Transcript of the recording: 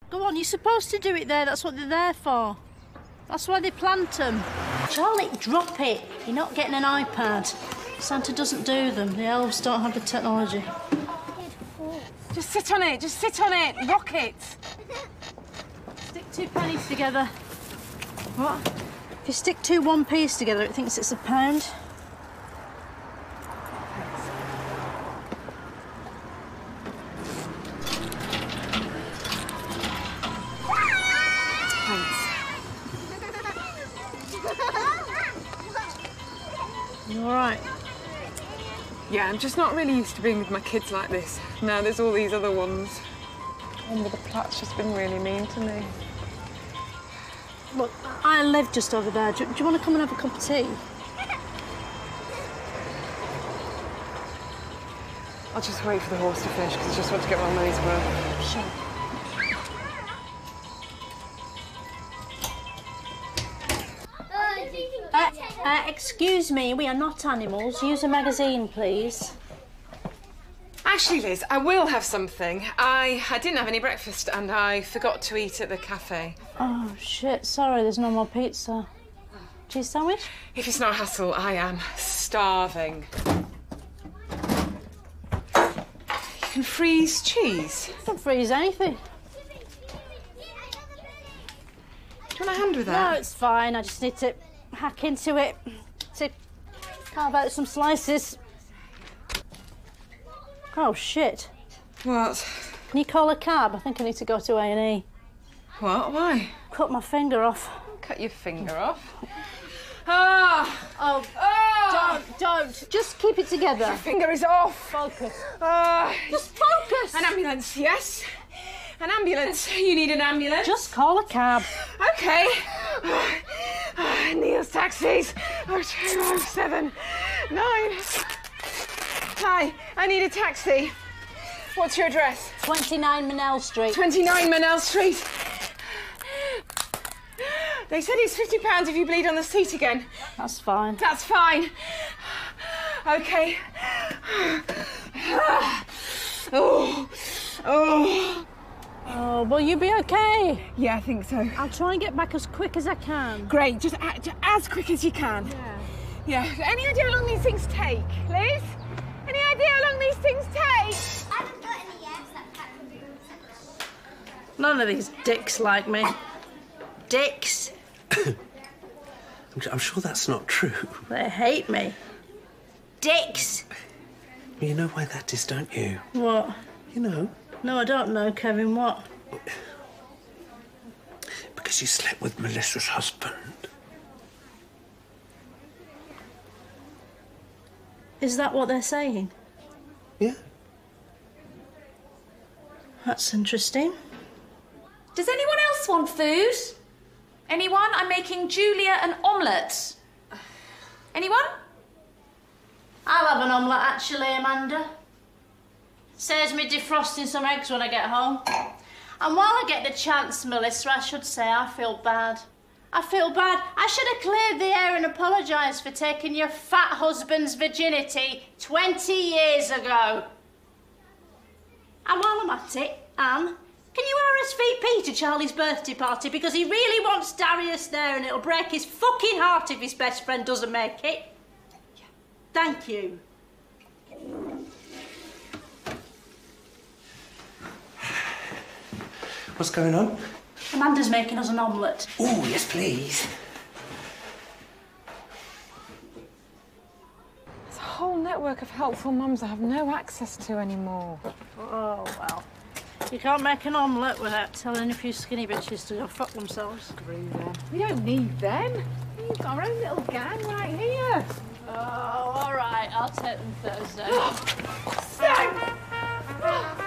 Go on, you're supposed to do it there. That's what they're there for. That's why they plant them. Charlie, drop it. You're not getting an iPad. Santa doesn't do them. The elves don't have the technology. Just sit on it. Just sit on it. Rock it. Stick 2 pennies together. What? If you stick 2 1p's together, it thinks it's a pound. You all right? Yeah, I'm just not really used to being with my kids like this. Now there's all these other ones. One with the plat's just been really mean to me. Look, I live just over there. Do you want to come and have a cup of tea? I'll just wait for the horse to finish because I just want to get my money's worth. Sure. Excuse me, we are not animals. Use a magazine, please. Actually, Liz, I will have something. I didn't have any breakfast and I forgot to eat at the cafe. Oh, shit. Sorry, there's no more pizza. Cheese sandwich? If it's not a hassle, I am starving. You can freeze cheese. I can freeze anything. Do you want a hand with that? No, it's fine. I just need to hack into it to carve out some slices. Oh, shit. What? Can you call a cab? I think I need to go to A&E. What? Why? Cut my finger off. Cut your finger off? Ah! Oh, Ah! don't. Just keep it together. Your finger is off. Focus. Ah! Just focus. An ambulance, yes. An ambulance. You need an ambulance? Just call a cab. OK. Neil's taxis. 0207 9. Hi, I need a taxi. What's your address? 29 Manel Street. 29 Manel Street. They said it's £50 if you bleed on the seat again. That's fine. That's fine. OK. Oh. Oh, will you be OK? Yeah, I think so. I'll try and get back as quick as I can. Great, just as quick as you can. Yeah. Any idea how long these things take, Liz? Any idea how long these things take? I haven't got any yet, so that could be good. None of these dicks like me. Dicks. I'm sure that's not true. They hate me. Dicks. You know why that is, don't you? What? You know. No, I don't know, Kevin. What? Because you slept with Melissa's husband. Is that what they're saying? Yeah. That's interesting. Does anyone else want food? Anyone? I'm making Julia an omelette. Anyone? I'll have an omelette, actually, Amanda. Saves me defrosting some eggs when I get home. And while I get the chance, Melissa, I should say I feel bad. I feel bad. I should have cleared the air and apologised for taking your fat husband's virginity 20 years ago. And while I'm at it, Anne, can you RSVP to Charlie's birthday party? Because he really wants Darius there and it'll break his fucking heart if his best friend doesn't make it. Thank you. What's going on? Amanda's making us an omelette. Oh, yes, please. There's a whole network of helpful mums I have no access to anymore. Oh, well. You can't make an omelette without telling a few skinny bitches to go fuck themselves. Screw them. We don't need them. We've got our own little gang right here. Oh, all right. I'll take them Thursday. Sam!